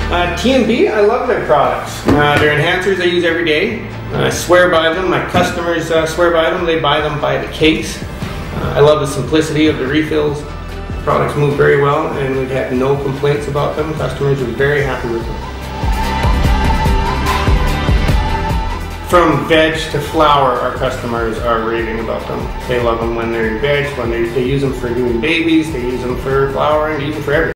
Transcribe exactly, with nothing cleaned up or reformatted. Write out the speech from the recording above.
Uh, T and B, I love their products. Uh, they're enhancers I use every day. I swear by them. My customers uh, swear by them. They buy them by the case. Uh, I love the simplicity of the refills. The products move very well, and we've had no complaints about them. Customers are very happy with them. From veg to flour, our customers are raving about them. They love them when they're in veg, when they, they use them for doing babies, they use them for flour, and they use them for everything.